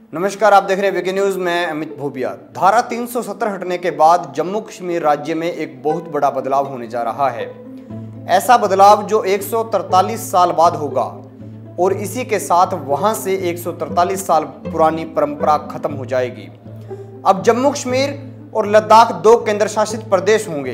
नमस्कार, आप देख रहे हैं वीके न्यूज में अमित भोबिया। धारा 370 हटने के बाद जम्मू कश्मीर राज्य में एक बहुत बड़ा बदलाव होने जा रहा है। ऐसा बदलाव जो 143 साल बाद होगा और इसी के साथ वहां से 143 साल पुरानी परंपरा खत्म हो जाएगी। अब जम्मू कश्मीर और लद्दाख दो केंद्र शासित प्रदेश होंगे।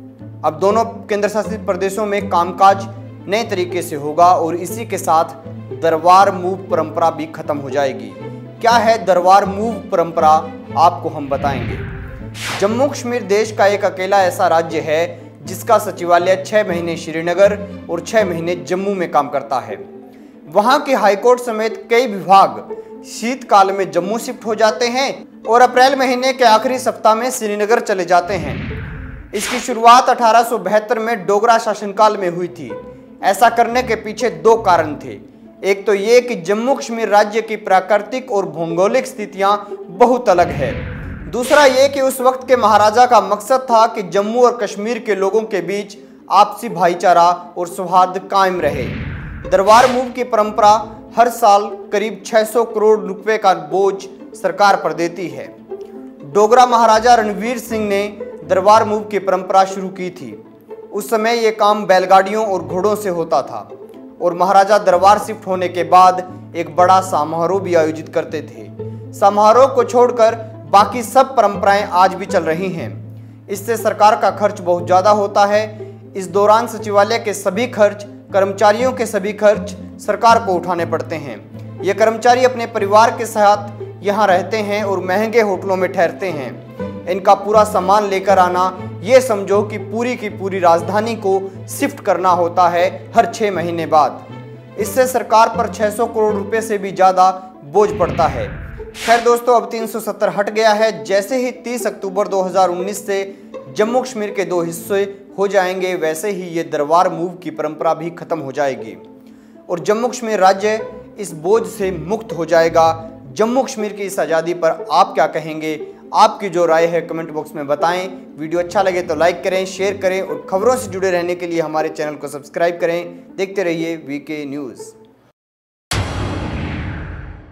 अब दोनों केंद्र शासित प्रदेशों में कामकाज नए तरीके से होगा और इसी के साथ दरबार मूव परंपरा भी खत्म हो जाएगी। क्या है दरबार मूव परंपरा, आपको हम बताएंगे। जम्मू कश्मीर देश का एक अकेला ऐसा राज्य है जिसका सचिवालय 6 महीने श्रीनगर और 6 महीने जम्मू में काम करता है। वहां के हाईकोर्ट समेत कई विभाग शीतकाल में जम्मू शिफ्ट हो जाते हैं और अप्रैल महीने के आखिरी सप्ताह में श्रीनगर चले जाते हैं। इसकी शुरुआत 1872 में डोगरा शासनकाल में हुई थी। ऐसा करने के पीछे दो कारण थे। एक तो ये कि जम्मू कश्मीर राज्य की प्राकृतिक और भौगोलिक स्थितियां बहुत अलग है। दूसरा ये कि उस वक्त के महाराजा का मकसद था कि जम्मू और कश्मीर के लोगों के बीच आपसी भाईचारा और सौहार्द कायम रहे। दरबार मूव की परंपरा हर साल करीब 600 करोड़ रुपए का बोझ सरकार पर देती है। डोगरा महाराजा रणवीर सिंह ने दरबार मूव की परंपरा शुरू की थी। उस समय ये काम बैलगाड़ियों और घोड़ों से होता था और महाराजा दरबार शिफ्ट होने के बाद एक बड़ा समारोह भी आयोजित करते थे। समारोह को छोड़कर बाकी सब परंपराएं आज भी चल रही हैं। इससे सरकार का खर्च बहुत ज़्यादा होता है। इस दौरान सचिवालय के सभी खर्च, कर्मचारियों के सभी खर्च सरकार को उठाने पड़ते हैं। ये कर्मचारी अपने परिवार के साथ यहाँ रहते हैं और महंगे होटलों में ठहरते हैं। इनका पूरा सामान लेकर आना, ये समझो कि पूरी की पूरी राजधानी को शिफ्ट करना होता है हर 6 महीने बाद। इससे सरकार पर 600 करोड़ रुपए से भी ज़्यादा बोझ पड़ता है। खैर दोस्तों, अब 370 हट गया है। जैसे ही 30 अक्टूबर 2019 से जम्मू कश्मीर के 2 हिस्से हो जाएंगे, वैसे ही ये दरबार मूव की परंपरा भी खत्म हो जाएगी और जम्मू कश्मीर राज्य इस बोझ से मुक्त हो जाएगा। जम्मू कश्मीर की इस आज़ादी पर आप क्या कहेंगे? आपकी जो राय है कमेंट बॉक्स में बताएं। वीडियो अच्छा लगे तो लाइक करें, शेयर करें और खबरों से जुड़े रहने के लिए हमारे चैनल को सब्सक्राइब करें। देखते रहिए वीके न्यूज़।